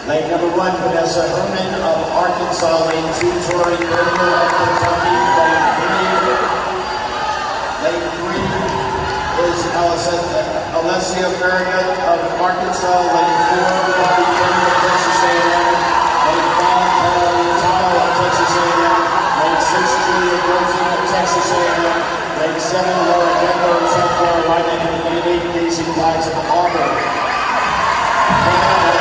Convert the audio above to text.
Lane number 1, Vanessa Herrmann of Arkansas. Lane 2, Tori Berger of Kentucky. Lane 3 is Alessia Ferraguti of Arkansas. Lane 4, Bobby Kenny of Texas A&M. Lane 5, of Texas A&M. Lane 6, Julia Groton of Texas A&M. Lane 7, Laura Denver of South Carolina. And lane 8, Casey Tides of Auburn.